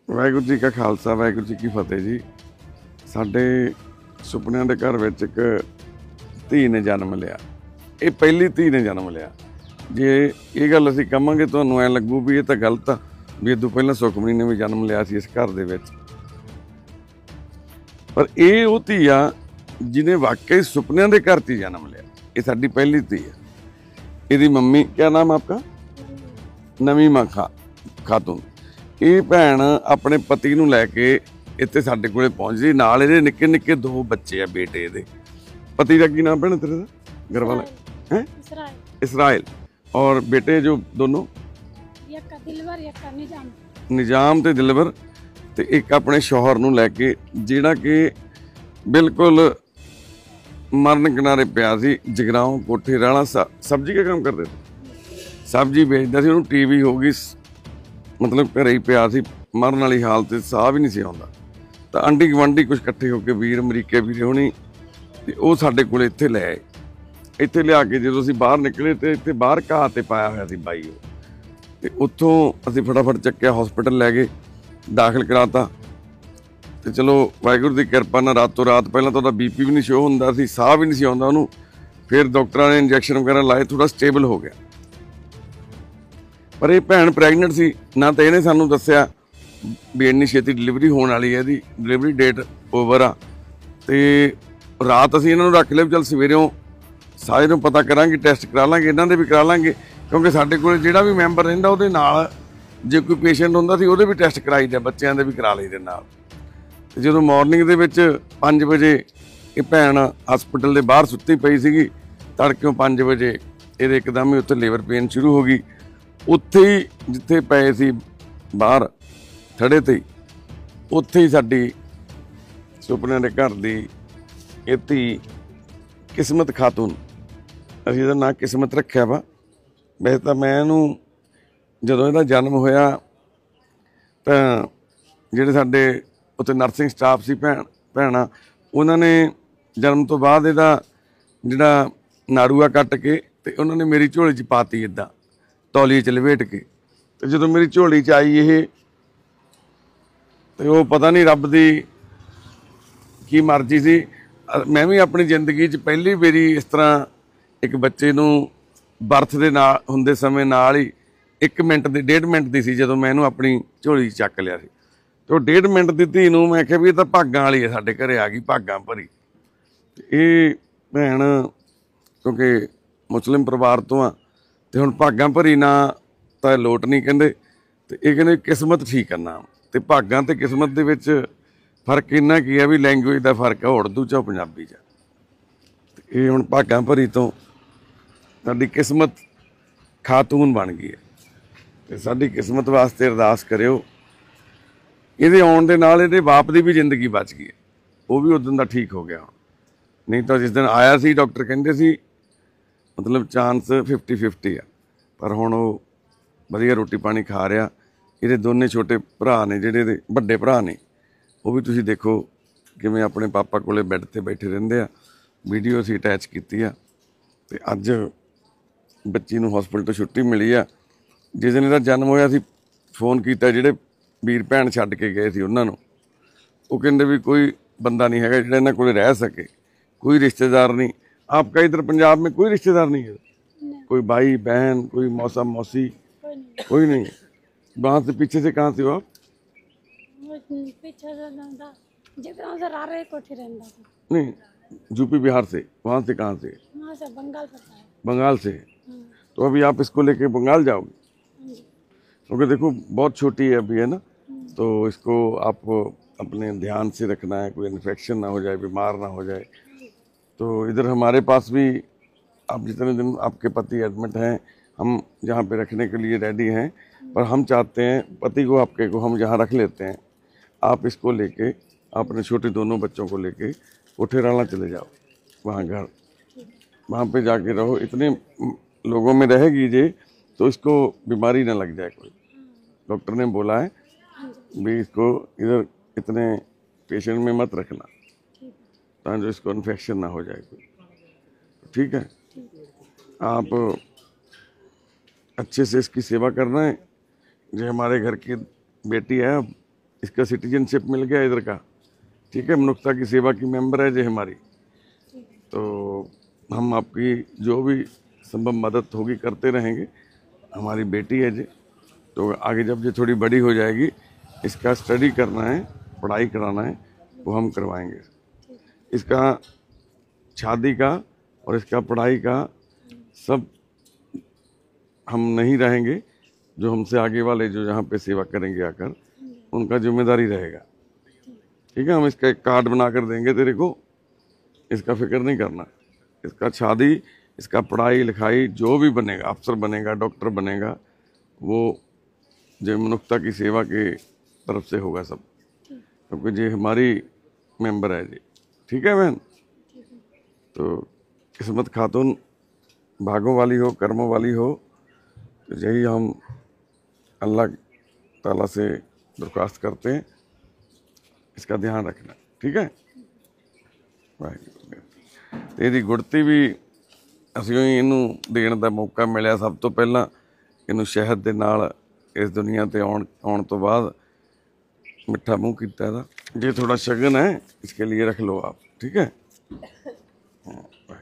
ਵਾਹਿਗੁਰੂ जी का खालसा वाहिगुरू जी की फतेह जी। ਸਾਡੇ ਸੁਪਨਿਆਂ ਦੇ ਘਰ ਵਿੱਚ ਇੱਕ ਧੀ ਨੇ ਜਨਮ ਲਿਆ। ਇਹ ਪਹਿਲੀ ਧੀ ਨੇ ਜਨਮ ਲਿਆ। ਜੇ ਇਹ ਗੱਲ ਅਸੀਂ ਕਹਾਂਗੇ ਤੁਹਾਨੂੰ ਐ ਲੱਗੂ ਵੀ ਇਹ ਤਾਂ ਗਲਤ ਆ ਵੀ ਇਦੋਂ ਪਹਿਲਾਂ ਸੁਖਮਨੀ ਨੇ ਵੀ ਜਨਮ ਲਿਆ ਸੀ ਇਸ ਘਰ ਦੇ ਵਿੱਚ, ਪਰ ਇਹ ਉਹ ਧੀ ਆ ਜਿਹਨੇ ਵਾਕਈ ਸੁਪਨਿਆਂ ਦੇ ਘਰ 'ਚ ਜਨਮ ਲਿਆ। ਇਹ ਸਾਡੀ ਪਹਿਲੀ ਧੀ ਆ। ਇਹਦੀ ਮੰਮੀ ਕਿਆ ਨਾਮ ਆਪਕਾ? ਨਵੀਮਾ ਖਾਤੂਨ। ਇਹ ਭੈਣ ਆਪਣੇ ਪਤੀ ਨੂੰ ਲੈ ਕੇ ਇੱਥੇ ਸਾਡੇ ਕੋਲੇ ਪਹੁੰਚਦੀ, ਨਾਲ ਇਹਦੇ ਨਿੱਕੇ ਨਿੱਕੇ ਦੋ ਬੱਚੇ ਆ ਬੇਟੇ ਇਹਦੇ। ਪति का की नाम भैन तेरे घर वाला है? इसराइल। और बेटे जो दोनों निजाम ते दिलवर ते एक अपने शौहर नूं लैके जिहड़ा कि बिल्कुल मरण किनारे पिया सी। जगराओं कोठे राणा सब्जी का काम करते थे, सब्जी बेचदा सी। उहनूं टीवी हो गई, मतलब घरे ही पिया सी, मरण वाली हालत, साह भी नहीं सी आउंदा। तां आंढी गवांढी कुछ इकट्ठे होके वीर अमरीके वीरे होनी ਤੇ ਉਹ ਸਾਡੇ ਕੋਲ ਇੱਥੇ ਲੈ ਆਏ। ਇੱਥੇ ਲਿਆ ਕੇ ਜਦੋਂ ਅਸੀਂ ਬਾਹਰ ਨਿਕਲੇ ਤੇ ਇੱਥੇ ਬਾਹਰ ਘਾਹ ਤੇ ਪਾਇਆ ਹੋਇਆ ਸੀ ਬਾਈ ਉਹ, ਤੇ ਉੱਥੋਂ ਅਸੀਂ ਫਟਾਫਟ ਚੱਕਿਆ ਹਸਪੀਟਲ ਲੈ ਗਏ, ਦਾਖਲ ਕਰਾਤਾ। ਤੇ ਚਲੋ ਵਾਹਿਗੁਰੂ ਦੀ ਕਿਰਪਾ ਨਾਲ ਰਾਤੋਂ ਰਾਤ ਪਹਿਲਾਂ ਤਾਂ ਉਹਦਾ BP ਵੀ ਨਹੀਂ ਸ਼ੋ ਹੁੰਦਾ ਸੀ, ਸਾਹ ਵੀ ਨਹੀਂ ਸੀ ਆਉਂਦਾ ਉਹਨੂੰ। ਫਿਰ ਡਾਕਟਰਾਂ ਨੇ ਇੰਜੈਕਸ਼ਨ ਵਗੈਰਾ ਲਾਏ, ਥੋੜਾ ਸਟੇਬਲ ਹੋ ਗਿਆ। ਪਰ ਇਹ ਭੈਣ ਪ੍ਰੈਗਨੈਂਟ ਸੀ ਨਾ, ਤਾਂ ਇਹਨੇ ਸਾਨੂੰ ਦੱਸਿਆ ਵੀ ਇੰਨੀ ਛੇਤੀ ਡਿਲੀਵਰੀ ਹੋਣ ਵਾਲੀ ਹੈ, ਇਹਦੀ ਡਿਲੀਵਰੀ ਡੇਟ ਓਵਰ ਆ। ਤੇ ਰਾਤ ਅਸੀਂ ਇਹਨਾਂ ਨੂੰ ਰੱਖ ਲਿਆ, ਚੱਲ ਸਵੇਰੋਂ ਸਾਰੇ ਨੂੰ ਪਤਾ ਕਰਾਂਗੇ, ਟੈਸਟ ਕਰਾ ਲਾਂਗੇ, ਇਹਨਾਂ ਦੇ ਵੀ ਕਰਾ ਲਾਂਗੇ, ਕਿਉਂਕਿ ਸਾਡੇ ਕੋਲ ਜਿਹੜਾ ਵੀ ਮੈਂਬਰ ਰਹਿੰਦਾ ਉਹਦੇ ਨਾਲ ਜੇ ਕੋਈ ਪੇਸ਼ੈਂਟ ਹੁੰਦਾ ਸੀ ਉਹਦੇ ਵੀ ਟੈਸਟ ਕਰਾਈਦੇ, ਬੱਚਿਆਂ ਦੇ ਵੀ ਕਰਾ ਲਈਦੇ ਨਾਲ। ਤੇ ਜਦੋਂ ਮਾਰਨਿੰਗ ਦੇ ਵਿੱਚ 5 ਵਜੇ ਇਹ ਭੈਣ ਹਸਪੀਟਲ ਦੇ ਬਾਹਰ ਸੁੱਤੀ ਪਈ ਸੀਗੀ, ਤੜਕਿਓਂ 5 ਵਜੇ ਇਹਦੇ ਇੱਕਦਮ ਹੀ ਉੱਥੇ ਲੇਬਰ ਪੇਨ ਸ਼ੁਰੂ ਹੋ ਗਈ। ਉੱਥੇ ਹੀ ਜਿੱਥੇ ਪਏ ਸੀ ਬਾਹਰ ਥੜੇ ਤੇ, ਉੱਥੇ ਹੀ ਸਾਡੀ ਸੁਪਨਿਆਂ ਦੇ ਘਰ ਦੀ ਇਹ ਧੀ ਕਿਸਮਤ ਖਾਤੂਨ, ਅਸੀਂ ਇਹਦਾ ਨਾਂ ਕਿਸਮਤ ਰੱਖਿਆ ਵਾ। ਵੈਸੇ ਤਾਂ ਮੈਂ ਇਹਨੂੰ ਜਦੋਂ ਇਹਦਾ ਜਨਮ ਹੋਇਆ ਤਾਂ ਜਿਹੜੇ ਸਾਡੇ ਉੱਥੇ ਨਰਸਿੰਗ ਸਟਾਫ ਸੀ ਭੈਣਾਂ, ਉਹਨਾਂ ਨੇ ਜਨਮ ਤੋਂ ਬਾਅਦ ਇਹਦਾ ਜਿਹੜਾ ਨਾੜੂਆ ਕੱਟ ਕੇ ਤੇ ਉਹਨਾਂ ਨੇ ਮੇਰੀ ਝੋਲੀ 'ਚ ਪਾਤੀ, ਇੱਦਾਂ ਤੌਲੀਏ 'ਚ ਲਪੇਟ ਕੇ। ਤੇ ਜਦੋਂ ਮੇਰੀ ਝੋਲੀ 'ਚ ਆਈ ਇਹ, ਤੇ ਉਹ ਪਤਾ ਨਹੀਂ ਰੱਬ ਦੀ ਕੀ ਮਰਜ਼ੀ ਸੀ, ਮੈਂ ਵੀ ਆਪਣੀ ਜ਼ਿੰਦਗੀ 'ਚ ਪਹਿਲੀ ਵਾਰੀ ਇਸ ਤਰ੍ਹਾਂ ਇੱਕ ਬੱਚੇ ਨੂੰ ਬਰਥ ਦੇ ਨਾਲ ਹੁੰਦੇ ਸਮੇਂ ਨਾਲ ਹੀ 1 ਮਿੰਟ ਦੀ 1.5 ਮਿੰਟ ਦੀ ਸੀ ਜਦੋਂ ਮੈਂ ਇਹਨੂੰ ਆਪਣੀ ਝੋਲੀ 'ਚ ਚੱਕ ਲਿਆ ਸੀ। ਤੇ ਉਹ 1.5 ਮਿੰਟ ਦੀ ਧੀ ਨੂੰ ਮੈਂ ਕਿਹਾ ਵੀ ਇਹ ਤਾਂ ਭਾਗਾਂ ਵਾਲੀ ਹੈ, ਸਾਡੇ ਘਰੇ ਆ ਗਈ ਭਾਗਾਂ ਭਰੀ। ਇਹ ਭੈਣ ਕਿਉਂਕਿ ਮੁਸਲਿਮ ਪਰਿਵਾਰ ਤੋਂ ਆ, ਤੇ ਹੁਣ ਭਾਗਾਂ ਭਰੀ ਨਾ ਤਾਂ ਲੋਟ ਨਹੀਂ ਕਹਿੰਦੇ, ਤੇ ਇਹ ਕਹਿੰਦੇ ਕਿਸਮਤ ਠੀਕ ਕਰਨਾ। ਤੇ ਭਾਗਾਂ ਤੇ ਕਿਸਮਤ ਦੇ ਵਿੱਚ ਫਰਕ ਇੰਨਾ ਕੀ ਹੈ ਵੀ ਲੈਂਗੁਏਜ ਦਾ ਫਰਕ ਹੈ, ਉਰਦੂ 'ਚ ਪੰਜਾਬੀ 'ਚ। ਇਹ ਹੁਣ ਭਾਗਾਂ ਭਰੀ ਤੋਂ ਸਾਡੀ ਕਿਸਮਤ ਖਾਤੂਨ ਬਣ ਗਈ ਹੈ। ਤੇ ਸਾਡੀ ਕਿਸਮਤ ਵਾਸਤੇ ਅਰਦਾਸ ਕਰਿਓ। ਇਹਦੇ ਆਉਣ ਦੇ ਨਾਲ ਇਹਦੇ ਬਾਪ ਦੀ ਵੀ ਜ਼ਿੰਦਗੀ ਬਚ ਗਈ ਹੈ, ਉਹ ਵੀ ਉਦੋਂ ਦਾ ਠੀਕ ਹੋ ਗਿਆ। ਨਹੀਂ ਤਾਂ ਜਿਸ ਦਿਨ ਆਇਆ ਸੀ ਡਾਕਟਰ ਕਹਿੰਦੇ ਸੀ ਮਤਲਬ ਚਾਂਸ 50-50 ਆ, ਪਰ ਹੁਣ ਉਹ ਵਧੀਆ ਰੋਟੀ ਪਾਣੀ ਖਾ ਰਿਹਾ। ਇਹਦੇ ਦੋਨੇ ਛੋਟੇ ਭਰਾ ਨੇ, ਜਿਹੜੇ ਇਹਦੇ ਵੱਡੇ ਭਰਾ ਨੇ, ਉਹ ਵੀ ਤੁਸੀਂ ਦੇਖੋ ਕਿਵੇਂ ਆਪਣੇ ਪਾਪਾ ਕੋਲੇ ਬੈੱਡ 'ਤੇ ਬੈਠੇ ਰਹਿੰਦੇ ਆ। ਵੀਡੀਓ ਅਸੀਂ ਅਟੈਚ ਕੀਤੀ ਆ। ਤੇ ਅੱਜ ਬੱਚੀ ਨੂੰ ਹਸਪੀਟਲ ਤੋਂ ਛੁੱਟੀ ਮਿਲੀ ਆ। ਜਿਸ ਦਿਨ ਇਹਦਾ ਜਨਮ ਹੋਇਆ ਸੀ ਫੋਨ ਕੀਤਾ ਜਿਹੜੇ ਵੀਰ ਭੈਣ ਛੱਡ ਕੇ ਗਏ ਸੀ ਉਹਨਾਂ ਨੂੰ, ਉਹ ਕਹਿੰਦੇ ਵੀ ਕੋਈ ਬੰਦਾ ਨਹੀਂ ਹੈਗਾ ਜਿਹੜਾ ਇਹਨਾਂ ਕੋਲੇ ਰਹਿ ਸਕੇ, ਕੋਈ ਰਿਸ਼ਤੇਦਾਰ नहीं। आपका इधर पंजाब में कोई रिश्तेदार नहीं है? कोई भाई बहन, कोई मौसा मौसी? कोई नहीं है। वहाँ से पीछे से कहाँ से हो आप? नहीं, यूपी बिहार से। वहाँ से कहाँ से? बंगाल से। तो अभी आप इसको लेके बंगाल जाओगे? क्योंकि देखो बहुत छोटी है अभी, है ना, तो इसको आप अपने ध्यान से रखना है, कोई इन्फेक्शन ना हो जाए, बीमार ना हो जाए। तो इधर हमारे पास भी आप जितने दिन आपके पति एडमिट हैं, हम जहाँ पे रखने के लिए रेडी हैं, पर हम चाहते हैं पति को आपके को हम जहाँ रख लेते हैं, आप इसको लेके अपने छोटे दोनों बच्चों को लेके कोठे राणा चले जाओ, वहाँ घर, वहाँ पे जाके रहो। इतने लोगों में रहेगी ये तो इसको बीमारी ना लग जाए कोई। डॉक्टर ने बोला है भी इसको इधर इतने पेशेंट में मत रखना, जो इसको इन्फेक्शन ना हो जाए कोई। ठीक है, आप अच्छे से इसकी सेवा करना है। जो हमारे घर की बेटी है इसका सिटीजनशिप मिल गया इधर का, ठीक है। मनुष्यता की सेवा की मेंबर है जी हमारी, तो हम आपकी जो भी संभव मदद होगी करते रहेंगे। हमारी बेटी है जी, तो आगे जब ये थोड़ी बड़ी हो जाएगी, इसका स्टडी करना है, पढ़ाई कराना है, वो हम करवाएंगे। इसका शादी का और इसका पढ़ाई का सब हम नहीं रहेंगे, जो हमसे आगे वाले जो यहाँ पे सेवा करेंगे आकर, उनका जिम्मेदारी रहेगा, ठीक है। हम इसका एक कार्ड बना कर देंगे तेरे को, इसका फिक्र नहीं करना। इसका शादी, इसका पढ़ाई लिखाई जो भी बनेगा, अफसर बनेगा, डॉक्टर बनेगा, वो जो मनुष्यता की सेवा के तरफ से होगा सब, क्योंकि ये हमारी मेंबर है जी, ठीक है बहन। तो किस्मत खातून भागों वाली हो, कर्मों वाली हो, तो यही हम अल्लाह ताला से दरख्वास्त करते हैं, इसका ध्यान रखना, ठीक है। ਵਾਹਿਗੁਰੂ ਤੇ ਇਹਦੀ ਗੁੜਤੀ ਵੀ ਅਸੀਂ ਹੀ ਇਹਨੂੰ ਦੇਣ ਦਾ ਮੌਕਾ ਮਿਲਿਆ। ਸਭ ਤੋਂ ਪਹਿਲਾਂ ਇਹਨੂੰ ਸ਼ਹਿਦ ਦੇ ਨਾਲ ਇਸ ਦੁਨੀਆ ਤੇ ਆਉਣ ਤੋਂ ਬਾਅਦ ਮਿੱਠਾ ਮੂੰਹ ਕੀਤਾ ਇਹਦਾ। ये थोड़ा शगन है, इसके लिए रख लो आप, ठीक है।